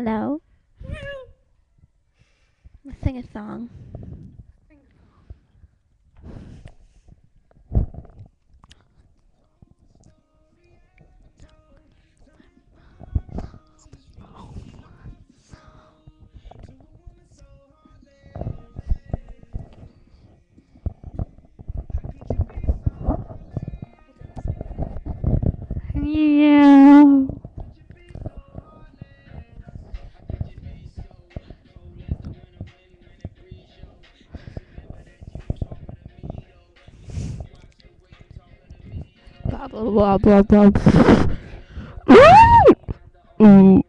Hello. Let's sing a song. Yeah. Blah blah blah blah blah. Mm,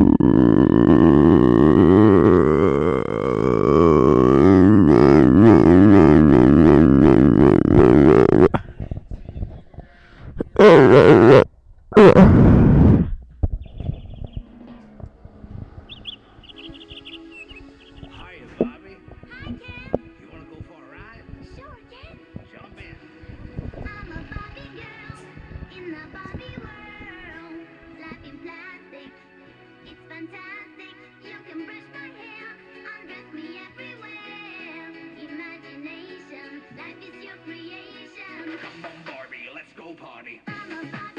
Hiya, Bobby. Hi, Ken. You wanna go for a ride? Sure, Ken. Jump in. I'm a Barbie girl in the Barbie world. Life in plastic, it's fantastic. You can brush my hair, undress me everywhere. Imagination, life is your creation. Come on, Barbie, let's go party. I'm a Barbie